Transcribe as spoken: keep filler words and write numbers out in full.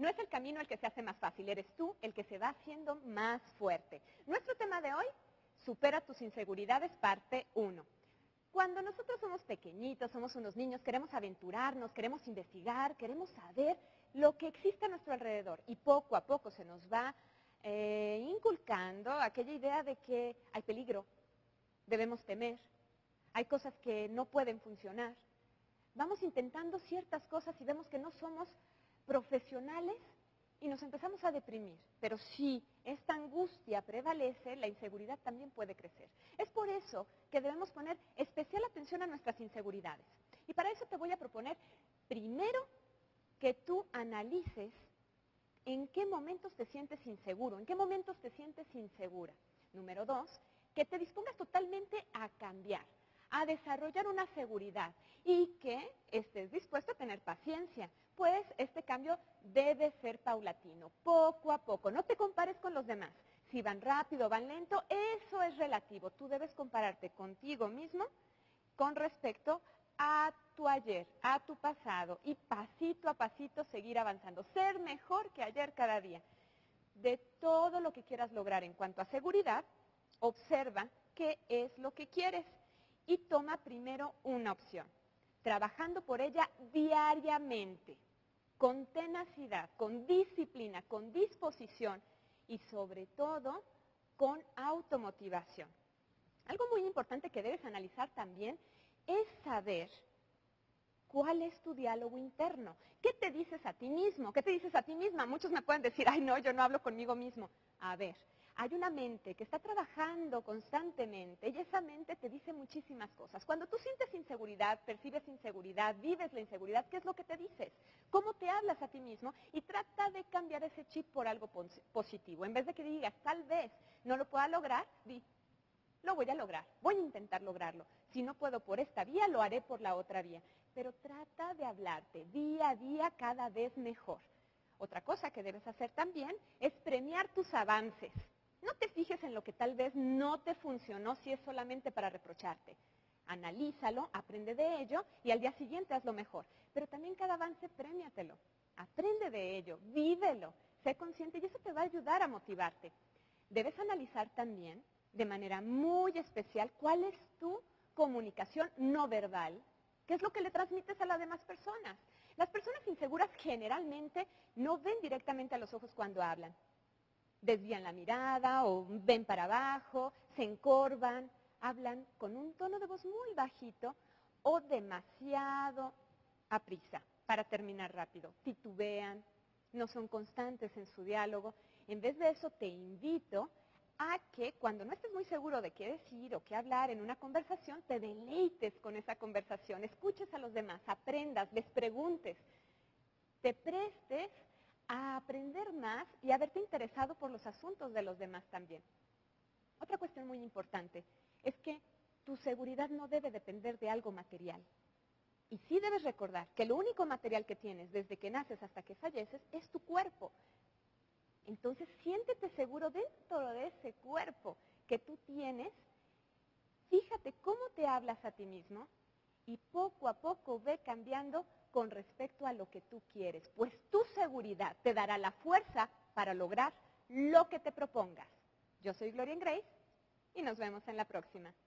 No es el camino el que se hace más fácil, eres tú el que se va haciendo más fuerte. Nuestro tema de hoy, supera tus inseguridades, parte uno. Cuando nosotros somos pequeñitos, somos unos niños, queremos aventurarnos, queremos investigar, queremos saber lo que existe a nuestro alrededor. Y poco a poco se nos va eh, inculcando aquella idea de que hay peligro, debemos temer, hay cosas que no pueden funcionar. Vamos intentando ciertas cosas y vemos que no somos profesionales y nos empezamos a deprimir. Pero si esta angustia prevalece, la inseguridad también puede crecer. Es por eso que debemos poner especial atención a nuestras inseguridades. Y para eso te voy a proponer, primero, que tú analices en qué momentos te sientes inseguro, en qué momentos te sientes insegura. Número dos, que te dispongas totalmente a cambiar, a desarrollar una seguridad y que estés dispuesto a tener paciencia, pues este cambio debe ser paulatino, poco a poco. No te compares con los demás. Si van rápido o van lento, eso es relativo. Tú debes compararte contigo mismo con respecto a tu ayer, a tu pasado y pasito a pasito seguir avanzando. Ser mejor que ayer cada día. De todo lo que quieras lograr en cuanto a seguridad, observa qué es lo que quieres. Y toma primero una opción, trabajando por ella diariamente, con tenacidad, con disciplina, con disposición y sobre todo con automotivación. Algo muy importante que debes analizar también es saber cuál es tu diálogo interno. ¿Qué te dices a ti mismo? ¿Qué te dices a ti misma? Muchos me pueden decir, ay no, yo no hablo conmigo mismo. A ver, hay una mente que está trabajando constantemente y esa mente te dice muchísimas cosas. Cuando tú sientes inseguridad, percibes inseguridad, vives la inseguridad, ¿qué es lo que te dices? ¿Cómo te hablas a ti mismo? Y trata de cambiar ese chip por algo positivo. En vez de que digas, tal vez no lo pueda lograr, di, lo voy a lograr, voy a intentar lograrlo. Si no puedo por esta vía, lo haré por la otra vía. Pero trata de hablarte día a día cada vez mejor. Otra cosa que debes hacer también es premiar tus avances. No te fijes en lo que tal vez no te funcionó si es solamente para reprocharte. Analízalo, aprende de ello y al día siguiente hazlo mejor. Pero también cada avance premiatelo. Aprende de ello, vívelo, sé consciente y eso te va a ayudar a motivarte. Debes analizar también de manera muy especial cuál es tu comunicación no verbal, qué es lo que le transmites a las demás personas. Las personas inseguras generalmente no ven directamente a los ojos cuando hablan. Desvían la mirada o ven para abajo, se encorvan, hablan con un tono de voz muy bajito o demasiado aprisa para terminar rápido. Titubean, no son constantes en su diálogo. En vez de eso te invito a que cuando no estés muy seguro de qué decir o qué hablar en una conversación, te deleites con esa conversación, escuches a los demás, aprendas, les preguntes, te prestes a aprender más y a verte interesado por los asuntos de los demás también. Otra cuestión muy importante es que tu seguridad no debe depender de algo material. Y sí debes recordar que lo único material que tienes desde que naces hasta que falleces es tu cuerpo. Entonces, siéntete seguro dentro de ese cuerpo que tú tienes. Fíjate cómo te hablas a ti mismo y poco a poco ve cambiando con respecto a lo que tú quieres. Pues tu seguridad te dará la fuerza para lograr lo que te propongas. Yo soy Gloria Grace y nos vemos en la próxima.